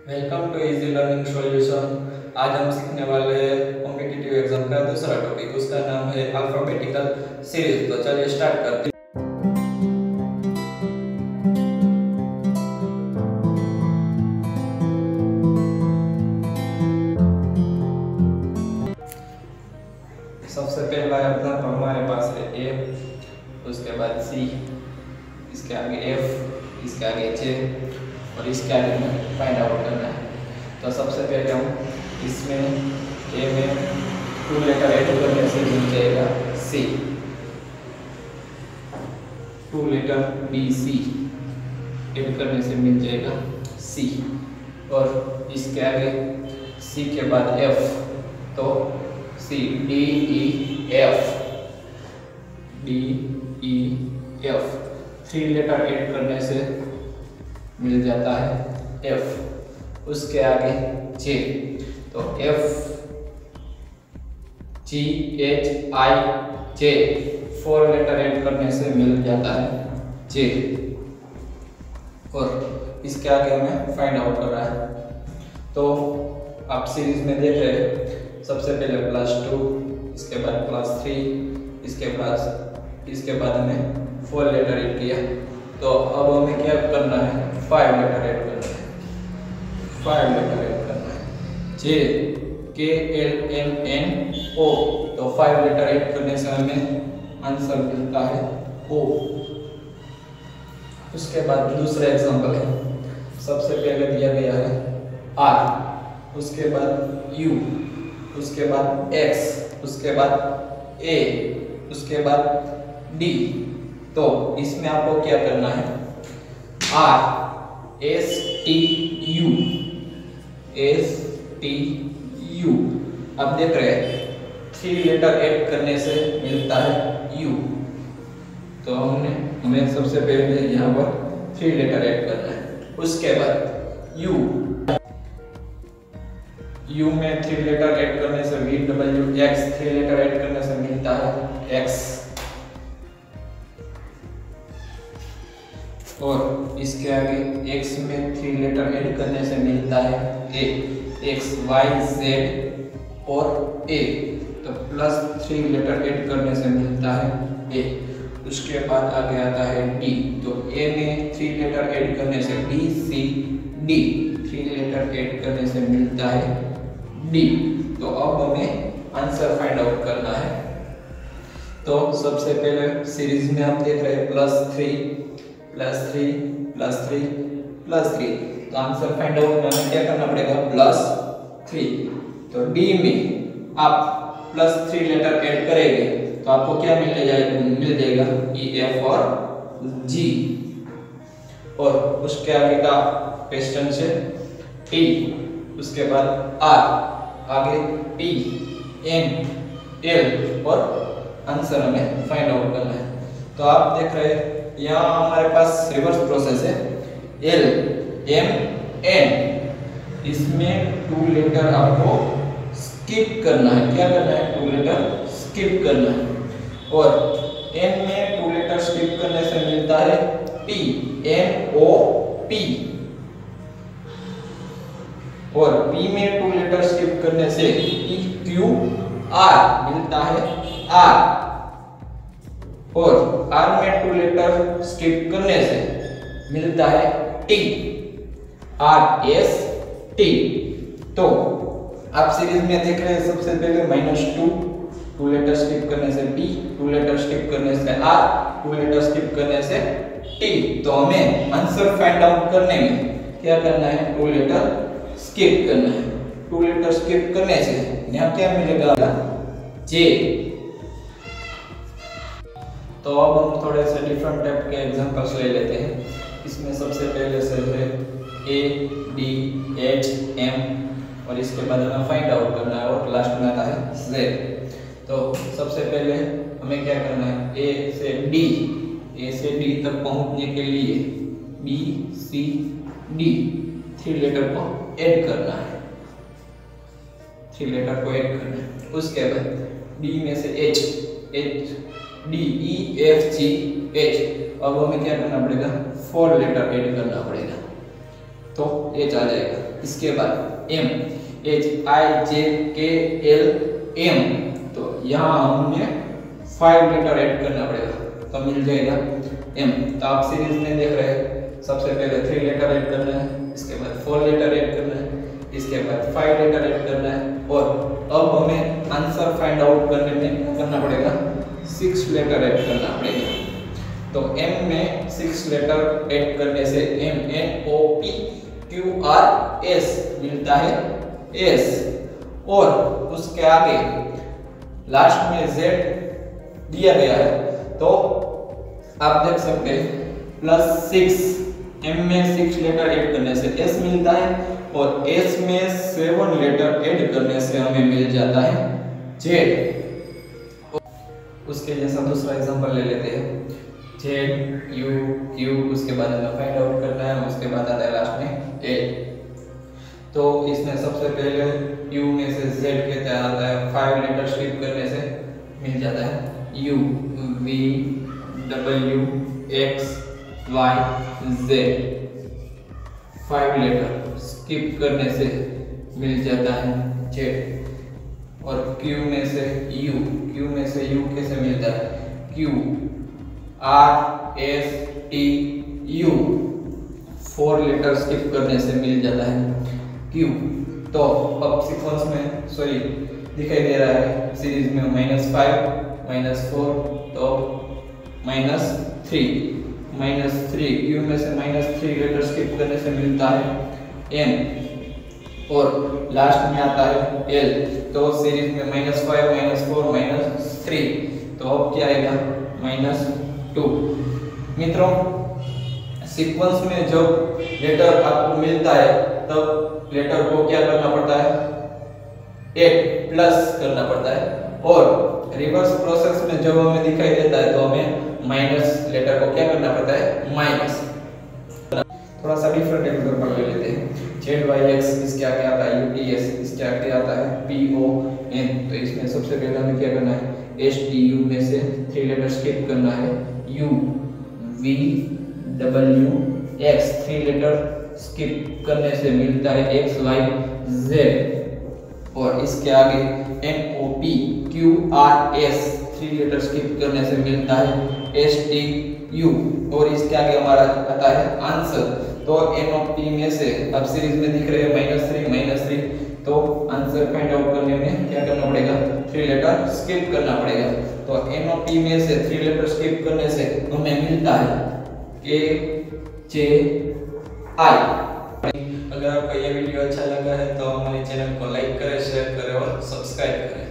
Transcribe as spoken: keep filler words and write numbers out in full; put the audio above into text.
Welcome to easy learning solution. आज हम सीखने वाले हैं कॉम्पिटिटिव एग्जाम का दूसरा टॉपिक, उसका नाम है अल्फाबेटिकल सीरीज। तो चलिए स्टार्ट करते हैं। सबसे पहला अपना तो हमारे पास है ए, उसके बाद सी, इसके आगे एफ, इसके आगे जे और इसके आगे में फाइंड आउट करना है। तो सबसे पहले हम इसमें ए में टू लेटर ऐड करने से मिल जाएगा C, two letter B C add करने से मिल जाएगा सी, और इसके आगे सी के बाद एफ, तो C D E F, D E F three letter add करने से मिल जाता है एफ। उसके आगे जे, तो F G H I J four letter add करने से मिल जाता है जे, और इसके आगे हमें फाइंड आउट कर रहा है। तो आप सीरीज में देख रहे हैं, सबसे पहले प्लस टू, इसके बाद प्लस थ्री, इसके बाद इसके बाद हमें फोर लेटर ऐड किया। तो अब हमें क्या करना है, फाइव लेटर ऐड करना है, फाइव लेटर ऐड करना है, जे के एल एम एन ओ। तो फाइव लेटर ऐड करने से हमें आंसर मिलता है ओ। उसके बाद दूसरा एग्जांपल है, सबसे पहले दिया गया है आर, उसके बाद यू, उसके बाद एक्स, उसके बाद ए, उसके बाद डी। तो इसमें आपको क्या करना है, R S T U, S T U. अब देख रहे हैं थ्री लेटर ऐड करने से मिलता है यू। तो हमने हमें सबसे पहले यहाँ पर थ्री लेटर ऐड करना है। उसके बाद यू, यू में थ्री लेटर ऐड करने से V W X, three letter add करने से मिलता है एक्स, और इसके आगे एक्स में थ्री लेटर ऐड करने से मिलता है ए, एक्स वाई जेड और ए। तो प्लस थ्री लेटर ऐड करने से मिलता है ए। उसके बाद आगे आता है डी, तो ए में थ्री लेटर ऐड करने से B C D, three letter add करने से मिलता है डी। तो अब हमें आंसर फाइंड आउट करना है। तो सबसे पहले सीरीज में हम देख रहे हैं plus three plus three plus three plus three. तो आंसर फाइंड आउट में हमें क्या करना पड़ेगा, प्लस थ्री। तो डी में आप प्लस थ्री लेटर ऐड करेंगे तो आपको क्या मिल जाएगा, मिल जाएगा ई एफ और जी। और उसके आगे का क्वेश्चन से टी, उसके बाद आर, आगे पी एन एल, और आंसर हमें फाइंड आउट करना है। तो आप देख रहे हैं यहाँ हमारे पास रिवर्स प्रोसेस है, एल एम एन, इसमें टू लेटर आपको स्किप करना है। क्या करना है, टू लेटर स्किप करना है। और एन में टू लेटर स्किप करने से मिलता है पी, एन ओ पी, और पी में टू लेटर स्किप करने से ई क्यू आर मिलता है आर, और आर में टू लेटर स्किप करने से मिलता है टी, आर एस टी। तो आप सीरीज में देख रहे हैं, सबसे पहले minus two, two letter skip करने से टी, टू लेटर स्किप करने से आर, टू लेटर स्किप करने से टी। तो हमें आंसर फाइंड आउट करने में क्या करना है, टू लेटर स्किप करना है। टू लेटर स्किप करने से यहाँ क्या मिलेगा, जे। तो अब हम थोड़े से डिफरेंट टाइप के एग्जांपल्स ले लेते हैं। इसमें सबसे पहले से है ए डी एच एम, और इसके बाद हमें फाइंड आउट करना है, और लास्ट में आता है जेड। तो सबसे पहले हमें क्या करना है, ए से डी, ए से डी तक पहुंचने के लिए B C D three letter को ऐड करना है, थ्री लेटर को ऐड करना है। उसके बाद डी में से H, H D E F G H. अब हमें क्या करना पड़ेगा, फोर लेटर ऐड करना पड़ेगा। तो एच आ जाएगा। इसके बाद एम, एच आई जे के एल एम, तो यहाँ हमने फाइव लेटर ऐड करना पड़ेगा तो मिल जाएगा एम। तो आप सीरीज में देख रहे हैं, सबसे पहले थ्री लेटर ऐड करना है, इसके बाद फोर लेटर ऐड करना है, इसके बाद फाइव लेटर ऐड करना है, और अब हमें आंसर फाइंड आउट करने में क्या करना पड़ेगा, सिक्स लेटर ऐड करना पड़ेगा। तो m में सिक्स लेटर ऐड करने से m n o p q r s मिलता है s, और उसके आगे लास्ट में z दिया गया है, तो आप देख सकते हैं प्लस सिक्स, m में सिक्स लेटर ऐड करने से s मिलता है, और s में सेवन लेटर ऐड करने से हमें मिल जाता है z। उसके जैसा दूसरा एग्जांपल ले लेते हैं, Z U Q, उसके बाद हमें फाइंड आउट करना है, उसके बाद आता है लास्ट में A। तो इसमें सबसे पहले U में से Z के तय आता है, फाइव लेटर स्किप करने से मिल जाता है U, V, W, X, Y, Z, five letter skip करने से मिल जाता है Z। और Q में से U, Q में से U कैसे मिलता है, Q, R, S, T, U, four letter skip करने से मिल जाता है Q। तो अब सीक्वेंस में सॉरी दिखाई दे रहा है सीरीज में माइनस फाइव, माइनस फोर, तो minus three, minus three, Q में से माइनस थ्री लेटर स्किप करने से मिलता है N, और लास्ट में आता है L। तो सीरीज में minus five, minus four, minus three, तो अब क्या आएगा, माइनस टू। मित्रों, सीक्वेंस में जब लेटर आपको मिलता है तब लेटर को क्या करना पड़ता है, एट प्लस करना पड़ता है, और रिवर्स प्रोसेस में जब हमें दिखाई देता है तो हमें माइनस लेटर को क्या करना पड़ता है, माइनस। थोड़ा सा डिफरेंट एग्जांपल ले लेते हैं, जेड वाई एक्स, इसके आगे आता है यूटीएस, इसके आगे आता है पीओ एन। तो इसमें सबसे पहले हमें क्या करना है, एस टी यू में से थ्री लेटर स्किप करना है, U, V, W, X, three letter skip करने से मिलता है एक्स, वाई, जेड, और इसके आगे N O P Q R S, three letter skip करने से मिलता है एस टी यू, और इसके आगे हमारा आता है आंसर। तो एन ओ पी में से अब सीरीज में दिख रहे हैं माइनस थ्री, माइनस थ्री, तो आंसर फाइंड आउट करने में क्या करना पड़ेगा, थ्री लेटर स्किप करना पड़ेगा। तो एन ओ पी में से थ्री लेटर स्किप करने से हमें मिलता है के जे आई। अगर आपको ये वीडियो अच्छा लगा है तो हमारे चैनल को लाइक करें, शेयर करें और सब्सक्राइब करें।